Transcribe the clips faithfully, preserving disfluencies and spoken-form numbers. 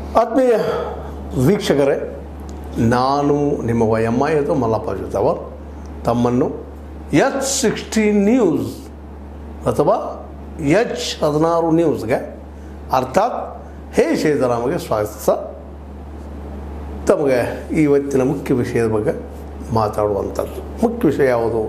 ಆತ್ಮೀಯ ವೀಕ್ಷಕರೇ, ನಾನು ನಿಮ್ಮ ವೈ ಎಮ್ ಐ ಅಥವಾ ಮಲ್ಲಪ್ಪ ಜೊತೆವರ್ ತಮ್ಮನ್ನು ಎಚ್ ಸಿಕ್ಸ್ಟೀನ್ ನ್ಯೂಸ್ ಅಥವಾ ಎಚ್ ಹದಿನಾರು ನ್ಯೂಸ್ಗೆ ಅರ್ಥಾತ್ ಹೇ ಶೇತರಾಮಗೆ ಸ್ವಾಗತಿಸ ತಮಗೆ ಇವತ್ತಿನ ಮುಖ್ಯ ವಿಷಯದ ಬಗ್ಗೆ ಮಾತಾಡುವಂಥದ್ದು. ಮುಖ್ಯ ವಿಷಯ ಯಾವುದು?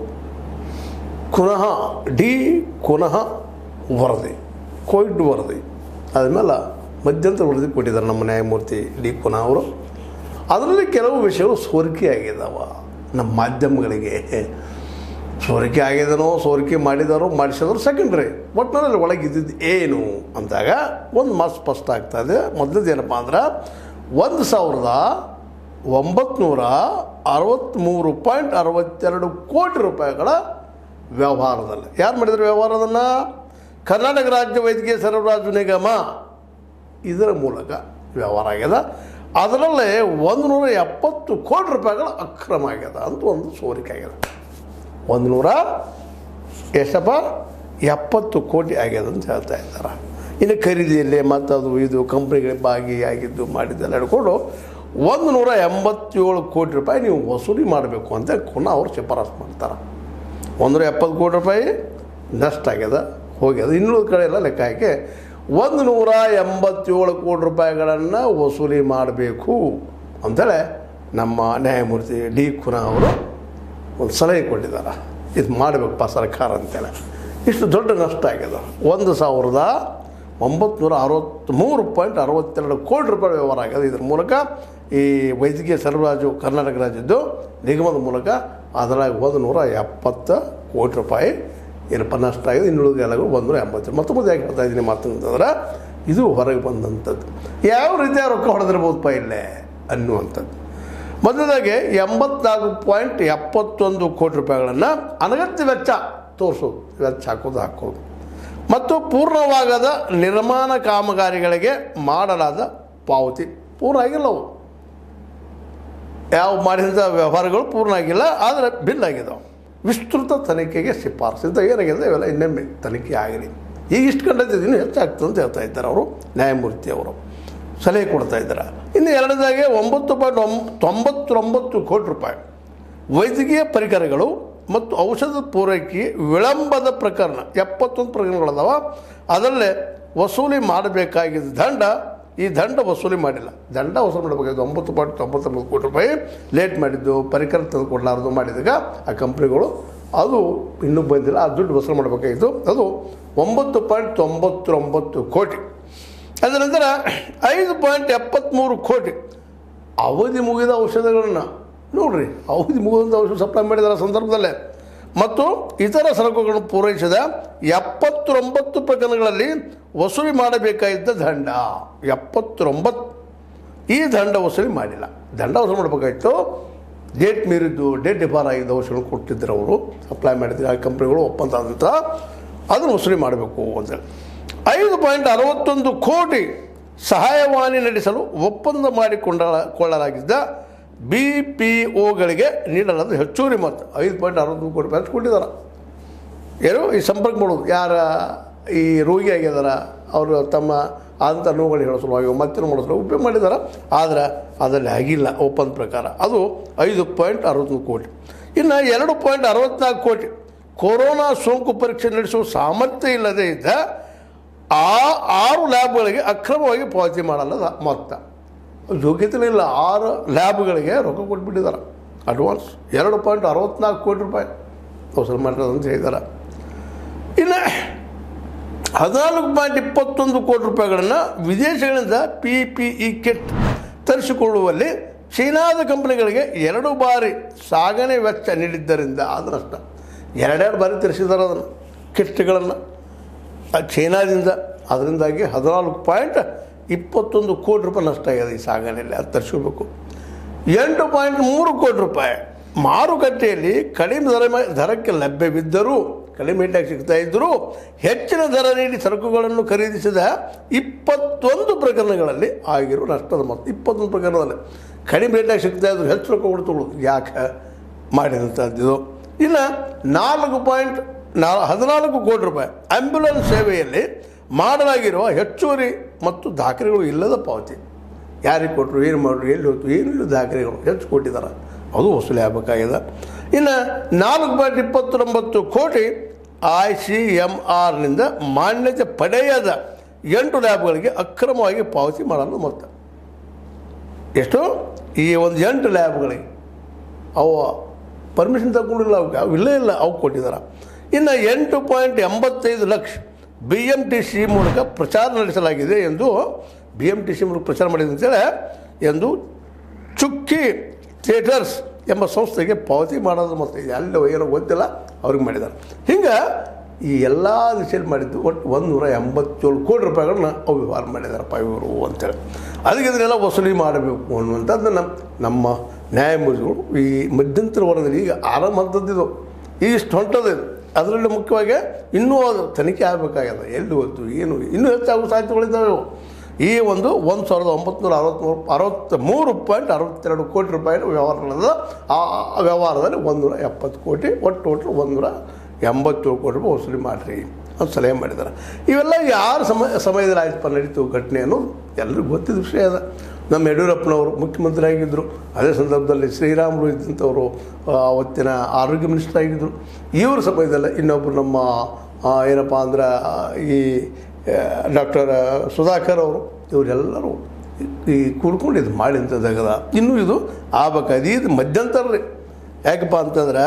ಪುನಃ ಡಿ ಪುನಃ ವರದಿ, ಕೋವಿಡ್ ವರದಿ ಆದಮೇಲೆ ಮಧ್ಯಂತರ ವರದಿ ಕೊಟ್ಟಿದ್ದಾರೆ ನಮ್ಮ ನ್ಯಾಯಮೂರ್ತಿ ಡಿ ಪುನಃ ಅವರು. ಅದರಲ್ಲಿ ಕೆಲವು ವಿಷಯಗಳು ಸೋರಿಕೆ ಆಗಿದ್ದಾವ. ನಮ್ಮ ಮಾಧ್ಯಮಗಳಿಗೆ ಸೋರಿಕೆ ಆಗಿದನೋ ಸೋರಿಕೆ ಮಾಡಿದಾರೋ ಮಾಡಿಸಿದ್ರು ಸೆಕೆಂಡ್ರಿ, ಒಟ್ಟಿನಲ್ಲಿ ಒಳಗಿದ್ದಿದ್ದು ಏನು ಅಂದಾಗ ಒಂದು ಮಾತು ಸ್ಪಷ್ಟ ಆಗ್ತಾಯಿದೆ. ಮೊದಲದ್ದು ಏನಪ್ಪ ಅಂದ್ರೆ ಒಂದು ಸಾವಿರದ ಒಂಬತ್ನೂರ ಅರವತ್ತ್ಮೂರು ಪಾಯಿಂಟ್ ಅರವತ್ತೆರಡು ಕೋಟಿ ರೂಪಾಯಿಗಳ ವ್ಯವಹಾರದಲ್ಲಿ ಯಾರು ಮಾಡಿದ್ರು ವ್ಯವಹಾರದನ್ನು? ಕರ್ನಾಟಕ ರಾಜ್ಯ ವೈದ್ಯಕೀಯ ಸರಬರಾಜು ನಿಗಮ ಇದರ ಮೂಲಕ ವ್ಯವಹಾರ ಆಗ್ಯದ. ಅದರಲ್ಲೇ ಒಂದು ನೂರ ಎಪ್ಪತ್ತು ಕೋಟಿ ರೂಪಾಯಿಗಳ ಅಕ್ರಮ ಆಗ್ಯದ ಅಂತ ಒಂದು ಸೋರಿಕೆ ಆಗ್ಯದ. ಒಂದು ನೂರ ಎಷ್ಟಪ್ಪ ಎಪ್ಪತ್ತು ಕೋಟಿ ಆಗ್ಯದ ಅಂತ ಹೇಳ್ತಾ ಇದ್ದಾರೆ. ಇನ್ನು ಖರೀದಿಯಲ್ಲಿ ಮತ್ತು ಅದು ಇದು ಕಂಪ್ನಿಗಳಿಗೆ ಭಾಗಿಯಾಗಿದ್ದು ಮಾಡಿದ್ದೆಲ್ಲ ಹಿಡ್ಕೊಂಡು ಒಂದು ನೂರ ಎಂಬತ್ತೇಳು ಕೋಟಿ ರೂಪಾಯಿ ನೀವು ವಸೂಲಿ ಮಾಡಬೇಕು ಅಂತ ಪುನಃ ಅವ್ರು ಶಿಫಾರಸು ಮಾಡ್ತಾರೆ. ಒಂದೂರ ಎಪ್ಪತ್ತು ಕೋಟಿ ರೂಪಾಯಿ ನಷ್ಟ ಆಗ್ಯದ, ಹೋಗ್ಯದ. ಇನ್ನೂರು ಕಡೆ ಎಲ್ಲ ಲೆಕ್ಕ ಹಾಕಿ ಒಂದು ನೂರ ಎಂಬತ್ತೇಳು ಕೋಟಿ ರೂಪಾಯಿಗಳನ್ನು ವಸೂಲಿ ಮಾಡಬೇಕು ಅಂಥೇಳಿ ನಮ್ಮ ನ್ಯಾಯಮೂರ್ತಿ ಡಿ ಪುನಃ ಅವರು ಒಂದು ಸಲಹೆ ಕೊಟ್ಟಿದ್ದಾರೆ. ಇದು ಮಾಡಬೇಕಪ್ಪ ಸರ್ಕಾರ ಅಂತೇಳಿ. ಇಷ್ಟು ದೊಡ್ಡ ನಷ್ಟ ಆಗ್ಯದ. ಒಂದು ಸಾವಿರದ ಒಂಬತ್ನೂರ ಅರವತ್ತ್ಮೂರು ಪಾಯಿಂಟ್ ಅರವತ್ತೆರಡು ಕೋಟಿ ರೂಪಾಯಿ ವ್ಯವಹಾರ ಆಗ್ಯದ. ಇದ್ರ ಮೂಲಕ ಈ ವೈದ್ಯಕೀಯ ಸರಬರಾಜು ಕರ್ನಾಟಕ ರಾಜ್ಯದ್ದು ನಿಗಮದ ಮೂಲಕ ಅದರಾಗ ಒಂದು ನೂರ ಎಪ್ಪತ್ತು ಕೋಟಿ ರೂಪಾಯಿ ಏನಪ್ಪ ನಷ್ಟ ಆಗಿದೆ. ಇನ್ನುಳಿದ ಎಲ್ಲಗಳು ಒಂದೂರ ಎಂಬತ್ತು. ಮತ್ತೊಮ್ಮೆ ಯಾಕೆ ಹೇಳ್ತಾ ಇದ್ದೀನಿ ಮಾತಂತಂದ್ರೆ ಇದು ಹೊರಗೆ ಬಂದಂಥದ್ದು. ಯಾವ ರೀತಿಯ ರೊಕ್ಕ ಹೊಡೆದಿರ್ಬೋದಪ್ಪ ಇಲ್ಲೇ ಅನ್ನುವಂಥದ್ದು. ಮೊದಲದಾಗಿ ಎಂಬತ್ನಾಲ್ಕು ಪಾಯಿಂಟ್ ಎಪ್ಪತ್ತೊಂದು ಕೋಟಿ ರೂಪಾಯಿಗಳನ್ನು ಅನಗತ್ಯ ವೆಚ್ಚ ತೋರಿಸೋದು, ವೆಚ್ಚ ಹಾಕೋದು ಹಾಕೋದು ಮತ್ತು ಪೂರ್ಣವಾಗದ ನಿರ್ಮಾಣ ಕಾಮಗಾರಿಗಳಿಗೆ ಮಾಡಲಾದ ಪಾವತಿ ಪೂರ್ಣ ಆಗಿಲ್ಲವು. ಯಾವ ಮಾಡಿದಂಥ ವ್ಯವಹಾರಗಳು ಪೂರ್ಣ ಆಗಿಲ್ಲ, ಆದರೆ ಬಿಲ್ ಆಗಿದ್ದಾವೆ. ವಿಸ್ತೃತ ತನಿಖೆಗೆ ಶಿಫಾರಸು ಇಂಥ ಏನಾಗಿದೆ ಇವೆಲ್ಲ ಇನ್ನೊಮ್ಮೆ ತನಿಖೆ ಆಗಲಿ. ಈಗ ಇಷ್ಟು ಕಂಡದ್ದು ಇನ್ನೂ ಹೆಚ್ಚಾಗ್ತದೆ ಅಂತ ಹೇಳ್ತಾ ಇದ್ದಾರೆ ಅವರು, ನ್ಯಾಯಮೂರ್ತಿ ಅವರು ಸಲಹೆ ಕೊಡ್ತಾ ಇದ್ದಾರೆ. ಇನ್ನು ಎರಡನೇದಾಗೆ ಒಂಬತ್ತು ಪಾಯಿಂಟ್ ಒಂಬ ತೊಂಬತ್ತೊಂಬತ್ತು ಕೋಟಿ ರೂಪಾಯಿ ವೈದ್ಯಕೀಯ ಪರಿಕರಗಳು ಮತ್ತು ಔಷಧ ಪೂರೈಕೆ ವಿಳಂಬದ ಪ್ರಕರಣ ಎಪ್ಪತ್ತೊಂದು ಪ್ರಕರಣಗಳದಾವ. ಅದರಲ್ಲೇ ವಸೂಲಿ ಮಾಡಬೇಕಾಗಿದ್ದ ದಂಡ ಈ ದಂಡ ವಸೂಲಿ ಮಾಡಿಲ್ಲ. ದಂಡ ವಸೂಲಿ ಮಾಡಬೇಕಾಗಿದ್ದು ಒಂಬತ್ತು ಪಾಯಿಂಟ್ ತೊಂಬತ್ತೊಂಬತ್ತು ಕೋಟಿ ರೂಪಾಯಿ ಲೇಟ್ ಮಾಡಿದ್ದು, ಪರಿಕರ ತಂದು ಕೊಡಲಾರದು ಮಾಡಿದಾಗ ಆ ಕಂಪ್ನಿಗಳು ಅದು ಇನ್ನೂ ಬಂದಿಲ್ಲ. ಆ ದುಡ್ಡು ವಸೂಲಿ ಮಾಡಬೇಕಾಗಿತ್ತು. ಅದು ಒಂಬತ್ತು ಪಾಯಿಂಟ್ ತೊಂಬತ್ತೊಂಬತ್ತು ಕೋಟಿ. ಅದರ ನಂತರ ಐದು ಪಾಯಿಂಟ್ ಎಪ್ಪತ್ತ್ಮೂರು ಕೋಟಿ ಅವಧಿ ಮುಗಿದ ಔಷಧಗಳನ್ನು ನೋಡಿರಿ, ಅವಧಿ ಮುಗಿದಂಥ ಔಷಧ ಸಪ್ಲೈ ಮಾಡಿದಾರ ಸಂದರ್ಭದಲ್ಲೇ ಮತ್ತು ಇತರ ಸರಕುಗಳನ್ನು ಪೂರೈಸಿದ ಎಪ್ಪತ್ತೊಂಬತ್ತು ಪ್ರಕರಣಗಳಲ್ಲಿ ವಸೂಲಿ ಮಾಡಬೇಕಾಗಿದ್ದ ದಂಡ ಎಪ್ಪತ್ತೊಂಬತ್ತು. ಈ ದಂಡ ವಸೂಲಿ ಮಾಡಿಲ್ಲ. ದಂಡ ವಸೂಲಿ ಮಾಡಬೇಕಾಗಿತ್ತು. ಡೇಟ್ ಮೀರಿದ್ದು, ಡೇಟ್ ಡಿಫಾರ್ ಆಗಿದ್ದ ಔಷಧ ಕೊಟ್ಟಿದ್ದರು ಅವರು, ಸಪ್ಲೈ ಮಾಡಿದ್ರು ಆ ಕಂಪ್ನಿಗಳು ಒಪ್ಪಂದ ಆದಂಥ ಅದನ್ನು ವಸೂಲಿ ಮಾಡಬೇಕು ಅಂತೇಳಿ. ಐದು ಪಾಯಿಂಟ್ ಅರವತ್ತೊಂದು ಕೋಟಿ ಸಹಾಯವಾಣಿ ನಡೆಸಲು ಒಪ್ಪಂದ ಮಾಡಿಕೊಂಡ ಕೊಳ್ಳಲಾಗಿದ್ದ ಬಿ ಪಿ ಒಗಳಿಗೆ ನೀಡಲಾದ ಹೆಚ್ಚುವರಿ ಮೊತ್ತ ಐದು ಪಾಯಿಂಟ್ ಅರವತ್ತೊಂದು ಕೋಟಿ ರೂಪಾಯಿ ಕೊಟ್ಟಿದ್ದಾರೆ. ಏನು ಈ ಸಂಪರ್ಕ ಮಾಡೋದು, ಯಾರ ಈ ರೋಗಿ ಆಗಿದಾರ ಅವರು ತಮ್ಮ ಆದಂಥ ನೋವುಗಳು ಹೇಳೋ ಸಲುವಾಗಿ ಮತ್ತೆ ಮಾಡೋ ಸಲುವಾಗಿ ಉಪಯೋಗ ಮಾಡಿದ್ದಾರೆ. ಆದರೆ ಅದರಲ್ಲಿ ಆಗಿಲ್ಲ ಒಪ್ಪಂದ ಪ್ರಕಾರ. ಅದು ಐದು ಪಾಯಿಂಟ್ ಅರವತ್ತೊಂದು ಕೋಟಿ. ಇನ್ನು ಎರಡು ಪಾಯಿಂಟ್ ಅರವತ್ತ್ನಾಲ್ಕು ಕೋಟಿ ಕೊರೋನಾ ಸೋಂಕು ಪರೀಕ್ಷೆ ನಡೆಸುವ ಸಾಮರ್ಥ್ಯ ಇಲ್ಲದೇ ಇದ್ದ ಆ ಆರು ಲ್ಯಾಬ್ಗಳಿಗೆ ಅಕ್ರಮವಾಗಿ ಪಾವತಿ ಮಾಡಲ್ಲ ಮೊತ್ತ. ಯೋಗ್ಯತೆ ಇಲ್ಲ. ಆರು ಲ್ಯಾಬ್ಗಳಿಗೆ ರೊಕ್ಕ ಕೊಟ್ಬಿಟ್ಟಿದ್ದಾರೆ ಅಡ್ವಾನ್ಸ್. ಎರಡು ಪಾಯಿಂಟ್ ಅರವತ್ತ್ನಾಲ್ಕು ಕೋಟಿ ರೂಪಾಯಿ ವಸೂಲು ಮಾಡಿರೋದು ಅಂತ ಹೇಳಿದ್ದಾರೆ. ಇನ್ನು ಹದಿನಾಲ್ಕು ಪಾಯಿಂಟ್ ಇಪ್ಪತ್ತೊಂದು ಕೋಟಿ ರೂಪಾಯಿಗಳನ್ನು ವಿದೇಶಗಳಿಂದ ಪಿ ಪಿ ಇ ಕಿಟ್ ತರಿಸಿಕೊಳ್ಳುವಲ್ಲಿ ಚೀನಾದ ಕಂಪನಿಗಳಿಗೆ ಎರಡು ಬಾರಿ ಸಾಗಣೆ ವೆಚ್ಚ ನೀಡಿದ್ದರಿಂದ ಆದ ನಷ್ಟ. ಎರಡೆರಡು ಬಾರಿ ತರಿಸಿದ್ದಾರೆ ಅದನ್ನು ಕಿಟ್ಗಳನ್ನು ಚೈನಾದಿಂದ. ಅದರಿಂದಾಗಿ ಹದಿನಾಲ್ಕು ಪಾಯಿಂಟ್ ಇಪ್ಪತ್ತೊಂದು ಕೋಟಿ ರೂಪಾಯಿ ನಷ್ಟ ಆಗಿದೆ ಈ ಸಾಗಣೆಯಲ್ಲಿ. ಅದು ತರಿಸ್ಕೋಬೇಕು. ಎಂಟು ಪಾಯಿಂಟ್ ಮೂರು ಕೋಟಿ ರೂಪಾಯಿ ಮಾರುಕಟ್ಟೆಯಲ್ಲಿ ಕಡಿಮೆ ದರ ದರಕ್ಕೆ ಲಭ್ಯವಿದ್ದರೂ, ಕಡಿಮೆ ರೇಟಾಗಿ ಸಿಗ್ತಾ ಇದ್ದರೂ ಹೆಚ್ಚಿನ ದರ ನೀಡಿ ಸರಕುಗಳನ್ನು ಖರೀದಿಸಿದ ಇಪ್ಪತ್ತೊಂದು ಪ್ರಕರಣಗಳಲ್ಲಿ ಆಗಿರುವ ನಷ್ಟದ ಮೊತ್ತ. ಇಪ್ಪತ್ತೊಂದು ಪ್ರಕರಣದಲ್ಲಿ ಕಡಿಮೆ ರೇಟಾಗಿ ಸಿಗ್ತಾ ಇದ್ರು, ಹೆಚ್ಚು ರೊಕ್ಕ ಕೊಡ್ತಕೊಳ್ಳೋದು ಯಾಕೆ ಮಾಡಿದಂಥದ್ದು. ಇನ್ನು ನಾಲ್ಕು ಪಾಯಿಂಟ್ ನಾ ಹದಿನಾಲ್ಕು ಕೋಟಿ ರೂಪಾಯಿ ಆ್ಯಂಬ್ಯುಲೆನ್ಸ್ ಸೇವೆಯಲ್ಲಿ ಮಾಡಲಾಗಿರುವ ಹೆಚ್ಚುವರಿ ಮತ್ತು ದಾಖಲೆಗಳು ಇಲ್ಲದ ಪಾವತಿ. ಯಾರಿಗೆ ಕೊಟ್ಟರು, ಏನು ಮಾಡಿದ್ರು, ಎಲ್ಲಿ ಹೋಯ್ತು, ಏನಿಲ್ಲ ದಾಖಲೆಗಳು ಹೆಚ್ಚು ಕೊಟ್ಟಿದ್ದಾರೆ, ಅದು ವಸೂಲಿ ಆಗಬೇಕಾಗಿದೆ. ಇನ್ನು ನಾಲ್ಕು ಪಾಯಿಂಟ್ ಇಪ್ಪತ್ತೊಂಬತ್ತು ಕೋಟಿ ಐ ಸಿ ಎಮ್ ಆರ್ನಿಂದ ಮಾನ್ಯತೆ ಪಡೆಯದ ಎಂಟು ಲ್ಯಾಬ್ಗಳಿಗೆ ಅಕ್ರಮವಾಗಿ ಪಾವತಿ ಮಾಡಲು ಮೊತ್ತ ಎಷ್ಟು? ಈ ಒಂದು ಎಂಟು ಲ್ಯಾಬ್ಗಳಿಗೆ ಅವು ಪರ್ಮಿಷನ್ ತಗೊಂಡಿಲ್ಲ, ಅವಕ್ಕೆ ಅವು ಇಲ್ಲೇ ಇಲ್ಲ, ಅವು ಕೊಟ್ಟಿದ್ದಾರೆ. ಇನ್ನು ಎಂಟು ಪಾಯಿಂಟ್ ಎಂಬತ್ತೈದು lakh B M T C ಮೂಲಕ ಪ್ರಚಾರ ನಡೆಸಲಾಗಿದೆ ಎಂದು ಬಿ ಎಮ್ ಟಿ ಸಿ ಮೂಲಕ ಪ್ರಚಾರ ಮಾಡಿದೆ ಅಂತೇಳಿ ಎಂದು ಚುಕ್ಕಿ ಥಿಯೇಟರ್ಸ್ ಎಂಬ ಸಂಸ್ಥೆಗೆ ಪಾವತಿ ಮಾಡೋದು ಮತ್ತು ಎಲ್ಲ ಏನೋ ಗೊತ್ತಿಲ್ಲ ಅವ್ರಿಗೆ ಮಾಡಿದ್ದಾರೆ. ಹಿಂಗೆ ಈ ಎಲ್ಲ ದಿಶೆಯಲ್ಲಿ ಮಾಡಿದ್ದು ಒಟ್ಟು ಒಂದು ನೂರ ಎಂಬತ್ತೇಳು ಕೋಟಿ ರೂಪಾಯಿಗಳನ್ನ ಅವು ವ್ಯವಹಾರ ಮಾಡಿದಾರಪ್ಪ ಇವರು ಅಂತೇಳಿ. ಅದಕ್ಕೆ ಇದನ್ನೆಲ್ಲ ವಸೂಲಿ ಮಾಡಬೇಕು ಅನ್ನುವಂಥದ್ದು ನಮ್ಮ ನಮ್ಮ ನ್ಯಾಯಮೂರ್ತಿಗಳು ಈ ಮಧ್ಯಂತರ ವರದಿಯಲ್ಲಿ ಈಗ ಆರಾಮ ಹಂತದ್ದಿದ್ದು ಈಗ ಇಷ್ಟು ಹೊಂಟದಿದೆ. ಅದರಲ್ಲಿ ಮುಖ್ಯವಾಗಿ ಇನ್ನೂ ಅದು ತನಿಖೆ ಆಗಬೇಕಾಗ್ಯದ, ಎಲ್ಲಿ ಹೋಯ್ತು ಏನು, ಇನ್ನೂ ಹೆಚ್ಚಾಗುವ ಸಾಧ್ಯತೆಗಳಿದ್ದಾವೆ. ಈ ಒಂದು ಒಂದು ಸಾವಿರದ ಒಂಬತ್ತು ನೂರ ಅರವತ್ತ್ಮೂರು ಅರವತ್ತ ಮೂರು ಪಾಯಿಂಟ್ ಅರವತ್ತೆರಡು ಕೋಟಿ ರೂಪಾಯಿ ವ್ಯವಹಾರಗಳದ ಆ ವ್ಯವಹಾರದಲ್ಲಿ ಒಂದೂರ ಎಪ್ಪತ್ತು ಕೋಟಿ ಒಟ್ಟು ಒಟ್ಟು ಒಂದೂರ ಎಂಬತ್ತೇಳು ಕೋಟಿ ರೂಪಾಯಿ ವಸೂಲಿ ಮಾಡಿರಿ ಅಂತ ಸಲಹೆ ಮಾಡಿದ್ದಾರೆ. ಇವೆಲ್ಲ ಯಾರು ಸಮಯ ಸಮಯದಲ್ಲಿ ಆಯ್ತಪ್ಪ ನಡೀತು ಘಟನೆ ಅನ್ನೋದು ಎಲ್ಲರಿಗೂ ಗೊತ್ತಿದ್ದ ವಿಷಯ ಅದ. ನಮ್ಮ ಯಡಿಯೂರಪ್ಪನವರು ಮುಖ್ಯಮಂತ್ರಿ ಆಗಿದ್ದರು, ಅದೇ ಸಂದರ್ಭದಲ್ಲಿ ಶ್ರೀರಾಮುಲು ಇದ್ದಂಥವರು ಅವತ್ತಿನ ಆರೋಗ್ಯ ಮಿನಿಸ್ಟರ್ ಆಗಿದ್ದರು. ಇವ್ರ ಸಮಯದಲ್ಲಿ ಇನ್ನೊಬ್ಬರು ನಮ್ಮ ಏನಪ್ಪ ಅಂದ್ರೆ ಈ ಡಾಕ್ಟರ್ ಸುಧಾಕರ್ ಅವರು ಇವರೆಲ್ಲರೂ ಈ ಕೂಡ್ಕೊಂಡು ಇದು ಮಾಡಿಂಥದ್ದಾಗದ. ಇನ್ನೂ ಇದು ಆಗ್ಬೇಕಾದ ಇದು ಮಧ್ಯಂತರ ರೀ. ಯಾಕಪ್ಪ ಅಂತಂದ್ರೆ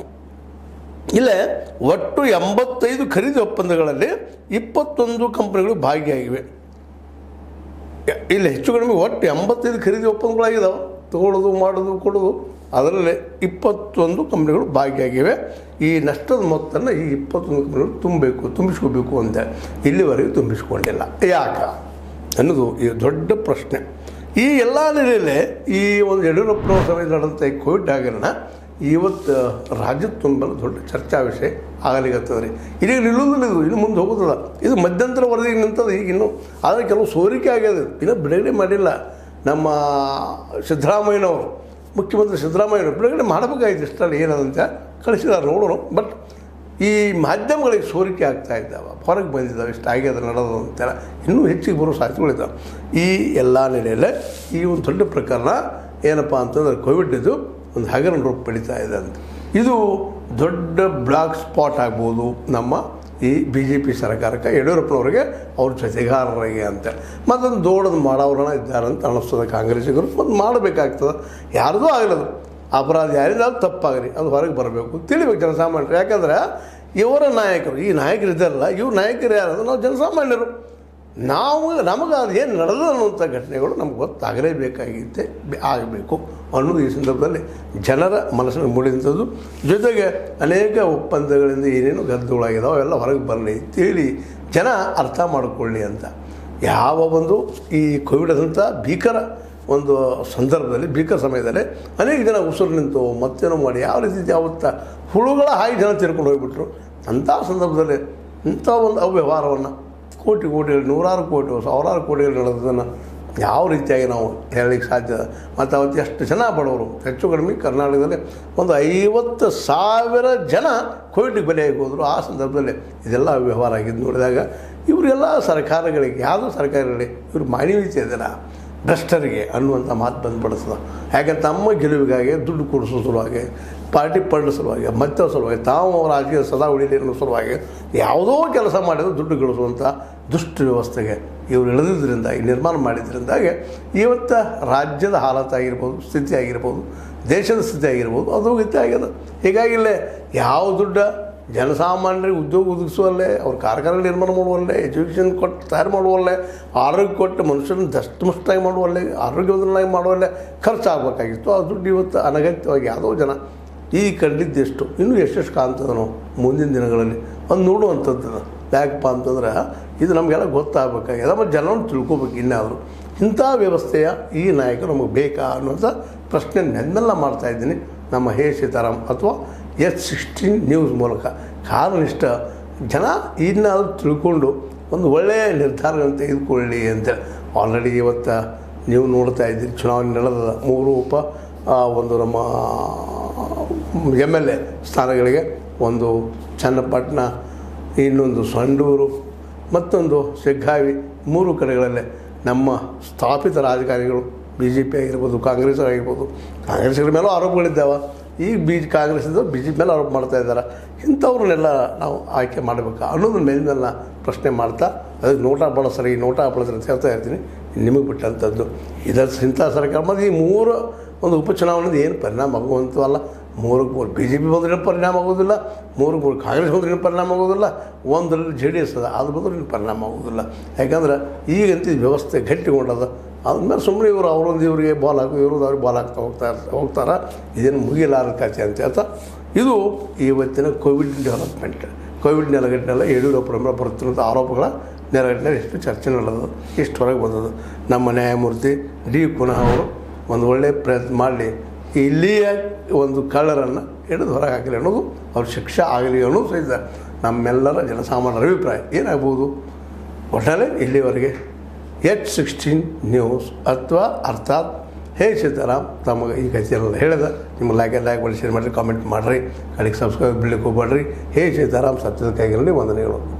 ಇಲ್ಲೇ ಒಟ್ಟು ಎಂಬತ್ತೈದು ಖರೀದಿ ಒಪ್ಪಂದಗಳಲ್ಲಿ ಇಪ್ಪತ್ತೊಂದು ಕಂಪ್ನಿಗಳು ಭಾಗಿಯಾಗಿವೆ. ಇಲ್ಲಿ ಹೆಚ್ಚು ಕಡಿಮೆ ಒಟ್ಟು ಎಂಬತ್ತೈದು ಖರೀದಿ ಒಪ್ಪಂದಗಳಾಗಿದ್ದಾವೆ, ತಗೊಳ್ಳೋದು ಮಾಡೋದು ಕೊಡೋದು. ಅದರಲ್ಲಿ ಇಪ್ಪತ್ತೊಂದು ಕಂಪ್ನಿಗಳು ಭಾಗಿಯಾಗಿವೆ. ಈ ನಷ್ಟದ ಮೊತ್ತನ ಈ ಇಪ್ಪತ್ತೊಂದು ಕಂಪ್ನಿಗಳು ತುಂಬಬೇಕು ತುಂಬಿಸ್ಕೋಬೇಕು ಅಂತ ಇಲ್ಲಿವರೆಗೂ ತುಂಬಿಸ್ಕೊಂಡಿಲ್ಲ. ಯಾಕೆ ಅನ್ನೋದು ಈ ದೊಡ್ಡ ಪ್ರಶ್ನೆ. ಈ ಎಲ್ಲ ನೆಲೆಯಲ್ಲೇ ಈ ಒಂದು ಯಡಿಯೂರಪ್ಪನವ್ರ ಸಮಯದಲ್ಲಿ ನಡೆದಂಥ ಈ ಕೋವಿಡ್ ಹಗರಣ ಇವತ್ತು ರಾಜ್ಯದ ತುಂಬಲು ದೊಡ್ಡ ಚರ್ಚಾ ವಿಷಯ ಆಗಲಿಕ್ಕತ್ತದ ರೀ. ಇದೀಗ ನಿಲ್ಲೋದಿಲ್ಲ, ಇದು ಇನ್ನು ಮುಂದೆ ಹೋಗೋದಿಲ್ಲ. ಇದು ಮಧ್ಯಂತರ ವರದಿಗೆ ನಿಂತದ ಈಗ ಇನ್ನೂ. ಆದರೆ ಕೆಲವು ಸೋರಿಕೆ ಆಗ್ಯದ, ಇನ್ನೂ ಬಿಡುಗಡೆ ಮಾಡಿಲ್ಲ. ನಮ್ಮ ಸಿದ್ದರಾಮಯ್ಯನವರು ಮುಖ್ಯಮಂತ್ರಿ ಸಿದ್ದರಾಮಯ್ಯನವರು ಬಿಡುಗಡೆ ಮಾಡಬೇಕಾಗಿತ್ತು, ಇಷ್ಟಲ್ಲಿ ಏನದಂತ ಕಳಿಸಿದ್ದಾರೆ ನೋಡೋಣ. ಬಟ್ ಈ ಮಾಧ್ಯಮಗಳಿಗೆ ಸೋರಿಕೆ ಆಗ್ತಾ ಇದ್ದಾವೆ, ಹೊರಗೆ ಬಂದಿದ್ದಾವೆ, ಇಷ್ಟ ಆಗ್ಯದ ನಡೆದು ಅಂತೆಲ್ಲ ಇನ್ನೂ ಹೆಚ್ಚಿಗೆ ಬರೋ ಸಾಧ್ಯತೆಗಳಿದ್ದಾವೆ. ಈ ಎಲ್ಲ ನೆಲೆಯಲ್ಲೇ ಈ ಒಂದು ದೊಡ್ಡ ಪ್ರಕರಣ ಏನಪ್ಪ ಅಂತಂದ್ರೆ ಕೋವಿಡ್ ಇದು ಒಂದು ಹಗರಣ ರೂಪ ಪಡಿತಾ ಇದೆ ಅಂತ. ಇದು ದೊಡ್ಡ ಬ್ಲಾಕ್ ಸ್ಪಾಟ್ ಆಗ್ಬೋದು ನಮ್ಮ ಈ ಬಿ ಜೆ ಪಿ ಸರ್ಕಾರಕ್ಕೆ, ಯಡಿಯೂರಪ್ಪನವರಿಗೆ ಅವ್ರ ಜೊತೆಗಾರರಿಗೆ ಅಂತ. ಮತ್ತೊಂದು ದೊಡ್ಡದು ಮಾಡೋರನ್ನ ಇದ್ದಾರೆ ಅಂತ ಅನ್ನಿಸ್ತದೆ ಕಾಂಗ್ರೆಸ್ಸಿಗರು. ಮತ್ತು ಮಾಡಬೇಕಾಗ್ತದೆ, ಯಾರ್ದೂ ಆಗಲದು ಅಪರಾಧ ಯಾರಿಂದ ಅದು ತಪ್ಪಾಗಲಿ, ಅದು ಹೊರಗೆ ಬರಬೇಕು, ತಿಳಿಬೇಕು ಜನಸಾಮಾನ್ಯರು. ಯಾಕಂದ್ರೆ ಇವರ ನಾಯಕರು, ಈ ನಾಯಕರು ಇದ್ದಾರಲ್ಲ, ಇವ್ರ ನಾಯಕರು ಯಾರಂದ್ರೆ ನಾವು ಜನಸಾಮಾನ್ಯರು. ನಾವು ನಮಗೆ ಅದು ಏನು ನಡೆದು ಅನ್ನುವಂಥ ಘಟನೆಗಳು ನಮ್ಗೆ ಗೊತ್ತಾಗಲೇಬೇಕಾಗಿತ್ತೆ, ಆಗಬೇಕು ಅನ್ನೋದು ಈ ಸಂದರ್ಭದಲ್ಲಿ ಜನರ ಮನಸ್ಸಿನ ಮೂಡಿದಂಥದ್ದು. ಜೊತೆಗೆ ಅನೇಕ ಒಪ್ಪಂದಗಳಿಂದ ಏನೇನು ಗದ್ದಗಳಾಗಿದ್ದಾವೆ ಅವೆಲ್ಲ ಹೊರಗೆ ಬರಲಿ ಅಂತೇಳಿ ಜನ ಅರ್ಥ ಮಾಡಿಕೊಳ್ಳಿ ಅಂತ. ಯಾವ ಒಂದು ಈ ಕೋವಿಡ್ ಆದಂಥ ಭೀಕರ ಒಂದು ಸಂದರ್ಭದಲ್ಲಿ, ಭೀಕರ ಸಮಯದಲ್ಲಿ ಅನೇಕ ಜನ ಉಸಿರು ನಿಂತು ಮತ್ತೇನೋ ಮಾಡಿ ಯಾವ ರೀತಿ ಯಾವತ್ತ ಹುಳುಗಳ ಹಾಯಿ ಜನ ತಿರ್ಕೊಂಡು ಹೋಗಿಬಿಟ್ರು. ಅಂಥ ಸಂದರ್ಭದಲ್ಲಿ ಇಂಥ ಒಂದು ಅವ್ಯವಹಾರವನ್ನು ಕೋಟಿ ಕೋಟಿಗಳು, ನೂರಾರು ಕೋಟಿ, ಸಾವಿರಾರು ಕೋಟಿಗಳು ನಡೆದದನ್ನು ಯಾವ ರೀತಿಯಾಗಿ ನಾವು ಹೇಳಲಿಕ್ಕೆ ಸಾಧ್ಯ? ಮತ್ತು ಅವತ್ತು ಎಷ್ಟು ಜನ ಬಡವರು, ಹೆಚ್ಚು ಕಡಿಮೆ ಕರ್ನಾಟಕದಲ್ಲಿ ಒಂದು ಐವತ್ತು ಸಾವಿರ ಜನ ಕೋವಿಡ್ಗೆ ಬಲಿಯಾಗಿ ಹೋದರು. ಆ ಸಂದರ್ಭದಲ್ಲಿ ಇದೆಲ್ಲ ವ್ಯವಹಾರ ಆಗಿದ್ದು ನೋಡಿದಾಗ ಇವರೆಲ್ಲ ಸರ್ಕಾರಗಳಿಗೆ, ಯಾವುದೋ ಸರ್ಕಾರಗಳಿಗೆ ಇವರು ಮಾನವೀಯತೆ ಇದೆಲ್ಲ ಭ್ರಷ್ಟರಿಗೆ ಅನ್ನುವಂಥ ಮಾತು ಬಂದುಬಿಡಿಸ್ತದೆ. ಯಾಕಂದ್ರೆ ತಮ್ಮ ಗೆಲುವಿಗಾಗಿ ದುಡ್ಡು ಕೊಡಿಸೋ ಸಲುವಾಗಿ, ಪಾರ್ಟಿ ಪಡೆದ ಸಲುವಾಗಿ, ಮತ್ತೆ ಸಲುವಾಗಿ, ತಾವು ರಾಜಕೀಯ ಸದಾ ಉಳಿಲಿ ಅನ್ನೋ ಸಲುವಾಗಿ ಯಾವುದೋ ಕೆಲಸ ಮಾಡಿದ್ರೆ ದುಡ್ಡು ಗಳಿಸುವಂಥ ದುಷ್ಟ ವ್ಯವಸ್ಥೆಗೆ ಇವರು ಇಳಿದಿದ್ದರಿಂದಾಗಿ, ನಿರ್ಮಾಣ ಮಾಡಿದ್ದರಿಂದಾಗಿ ಇವತ್ತು ರಾಜ್ಯದ ಹಾಲತ್ತಾಗಿರ್ಬೋದು, ಸ್ಥಿತಿ ಆಗಿರ್ಬೋದು, ದೇಶದ ಸ್ಥಿತಿ ಆಗಿರ್ಬೋದು, ಅದು ಗತಿ ಆಗ್ಯದ. ಹೀಗಾಗಿ ಇಲ್ಲೇ ಯಾವ ದುಡ್ಡು ಜನಸಾಮಾನ್ಯರಿಗೆ ಉದ್ಯೋಗ ಒದಗಿಸುವಲ್ಲೇ, ಅವ್ರ ಕಾರ್ಖಾನೆ ನಿರ್ಮಾಣ ಮಾಡುವಲ್ಲೇ, ಎಜುಕೇಷನ್ ಕೊಟ್ಟು ತಯಾರು ಮಾಡುವಲ್ಲೇ, ಆರೋಗ್ಯ ಕೊಟ್ಟು ಮನುಷ್ಯರನ್ನು ದಷ್ಟಮುಷ್ಟಾಗಿ ಮಾಡುವಲ್ಲೇ, ಆರೋಗ್ಯವಂತನಾಗಿ ಮಾಡುವಲ್ಲೇ ಖರ್ಚಾಗಬೇಕಾಗಿತ್ತು. ಆ ದುಡ್ಡು ಇವತ್ತು ಅನಗತ್ಯವಾಗಿ ಯಾವುದೋ ಜನ ಈ ಕಂಡಿದ್ದೆಷ್ಟು ಇನ್ನೂ ಎಷ್ಟೆಷ್ಟು ಕಾಣ್ತದನೋ ಮುಂದಿನ ದಿನಗಳಲ್ಲಿ ಒಂದು ನೋಡುವಂಥದ್ದು. ಯಾಕಪ್ಪ ಅಂತಂದ್ರೆ ಇದು ನಮಗೆಲ್ಲ ಗೊತ್ತಾಗಬೇಕಾಗಿದೆ, ಮತ್ತು ಜನವನ್ನು ತಿಳ್ಕೊಬೇಕು. ಇನ್ನಾದರೂ ಇಂಥ ವ್ಯವಸ್ಥೆಯ ಈ ನಾಯಕರು ನಮಗೆ ಬೇಕಾ ಅನ್ನೋಂಥ ಪ್ರಶ್ನೆ ನೆನ್ನೆಲ್ಲ ಮಾಡ್ತಾಯಿದ್ದೀನಿ ನಮ್ಮ ಹೇ ಸೀತಾರಾಮ್ ಅಥವಾ ಎಸ್ ಸಿಕ್ಸ್ಟೀನ್ ನ್ಯೂಸ್ ಮೂಲಕ. ಕಾರಣ ಇಷ್ಟ, ಜನ ಇನ್ನಾದರೂ ತಿಳ್ಕೊಂಡು ಒಂದು ಒಳ್ಳೆಯ ನಿರ್ಧಾರಗಳನ್ನು ತೆಗೆದುಕೊಳ್ಳಿ ಅಂತೇಳಿ. ಆಲ್ರೆಡಿ ಇವತ್ತು ನೀವು ನೋಡ್ತಾ ಇದ್ದೀರಿ, ಚುನಾವಣೆ ನಡೆದ ಮೂರು ಉಪ ಒಂದು ನಮ್ಮ ಎಮ್ ಎಲ್ ಎ ಸ್ಥಾನಗಳಿಗೆ, ಒಂದು ಚನ್ನಪಟ್ಟಣ, ಇನ್ನೊಂದು ಸಂಡೂರು, ಮತ್ತೊಂದು ಶೆಗ್ಗಾವಿ, ಮೂರು ಕಡೆಗಳಲ್ಲೇ ನಮ್ಮ ಸ್ಥಾಪಿತ ರಾಜಕಾರಣಿಗಳು ಬಿ ಜೆ ಪಿ ಆಗಿರ್ಬೋದು, ಕಾಂಗ್ರೆಸ್ ಆಗಿರ್ಬೋದು, ಕಾಂಗ್ರೆಸ್ಗಳ ಮೇಲೂ ಆರೋಪಗಳಿದ್ದಾವೆ. ಈಗ ಬಿ ಕಾಂಗ್ರೆಸ್ಸಿಂದ ಬಿ ಜೆ ಪಿ ಮೇಲೆ ಆರೋಪ ಮಾಡ್ತಾ ಇದ್ದಾರೆ. ಇಂಥವ್ರನ್ನೆಲ್ಲ ನಾವು ಆಯ್ಕೆ ಮಾಡಬೇಕಾ ಅನ್ನೋದ್ರ ಮೇಲಿನೆಲ್ಲ ಪ್ರಶ್ನೆ ಮಾಡ್ತಾ ಅದಕ್ಕೆ ನೋಟಾ ಬಳಸ್ರಿ ನೋಟಾ ಬಳಸ್ರಿ ಅಂತ ಹೇಳ್ತಾ ಇರ್ತೀನಿ. ನಿಮಗೆ ಬಿಟ್ಟಂಥದ್ದು ಇದರ ಇಂಥ ಸರ್ಕಾರ ಮತ್ತು ಈ ಮೂರು ಒಂದು ಉಪಚುನಾವಣೆದು ಏನು ಪರಿಣಾಮ ಆಗುವಂಥವಲ್ಲ. ಮೂರಕ್ಕೆ ಮೂರು ಬಿ ಜೆ ಪಿ ಬಂದ್ರೆ ಪರಿಣಾಮ ಆಗೋದಿಲ್ಲ, ಮೂರಕ್ಕೆ ಮೂರು ಕಾಂಗ್ರೆಸ್ ಬಂದ್ರೆ ಪರಿಣಾಮ ಆಗೋದಿಲ್ಲ, ಒಂದರಲ್ಲಿ ಜೆ ಡಿ ಎಸ್ ಅದ ಅದು ಬಂದ್ರೆ ಪರಿಣಾಮ ಆಗೋದಿಲ್ಲ. ಯಾಕಂದ್ರೆ ಈಗಂತ ವ್ಯವಸ್ಥೆ ಗಟ್ಟಿಗೊಂಡದ. ಆದ್ಮೇಲೆ ಸುಮ್ಮನೆ ಇವರು ಅವರೊಂದು ಇವರಿಗೆ ಬಾಲ್ ಹಾಕು ಇವ್ರದ್ದು ಅವ್ರಿಗೆ ಬಾಲ್ ಹಾಕ್ತಾ ಹೋಗ್ತಾ ಹೋಗ್ತಾರೆ. ಇದೇನು ಮುಗಿಲಾರ ಕಥೆ ಅಂತ ಹೇಳ್ತಾ ಇದು ಇವತ್ತಿನ ಕೋವಿಡ್ ಡೆವಲಪ್ಮೆಂಟ್. ಕೋವಿಡ್ ನೆಲಗಟ್ಟಿನೆಲ್ಲ ಯಡಿಯೂರಪ್ಪರ ಮೇಲೆ ಬರುತ್ತಿರುವಂಥ ಆರೋಪಗಳ ನೆಲಗಟ್ಟಿನ ಎಷ್ಟು ಚರ್ಚೆ ನಡೆದದು, ಎಷ್ಟು ಹೊರಗೆ ಬಂದದ್ದು. ನಮ್ಮ ನ್ಯಾಯಮೂರ್ತಿ ಡಿ ಪುನಃ ಅವರು ಒಂದು ಒಳ್ಳೆಯ ಪ್ರಯತ್ನ ಮಾಡಲಿ, ಇಲ್ಲಿಯ ಒಂದು ಕಳ್ಳರನ್ನು ಹಿಡಿದು ಹೊರಗೆ ಹಾಕಲಿ ಅನ್ನೋದು ಅವ್ರ ಶಿಕ್ಷೆ ಆಗಲಿ ಅನ್ನೋದು ಸಹಿತ ನಮ್ಮೆಲ್ಲರ ಜನಸಾಮಾನ್ಯರ ಅಭಿಪ್ರಾಯ. ಏನಾಗ್ಬೋದು ಒಟ್ಟಾರೆ ಇಲ್ಲಿವರೆಗೆ ಎಚ್ ಸಿಕ್ಸ್ಟೀನ್ ನ್ಯೂಸ್ ಅಥವಾ ಅರ್ಥಾತ್ ಹೇ ಸೀತಾರಾಮ್ ತಮಗೆ ಈ ಕಥೆಯನ್ನೆಲ್ಲ ಹೇಳಿದ. ನಿಮ್ಗೆ ಲೈಕ್ ಲೈಕ್ ಮಾಡಿ ಶೇರ್ ಮಾಡಿರಿ, ಕಾಮೆಂಟ್ ಮಾಡಿರಿ, ಕಡೆಗೆ ಸಬ್ಸ್ಕ್ರೈಬ್ ಬಿಡ್ಲಿಕ್ಕೆ ಹೋಗ್ಬೇಡ್ರಿ. ಹೇ ಸೀತಾರಾಮ್ ಸತ್ಯದ ಕೈಗಳಲ್ಲಿ ವಂದನೆಗಳು.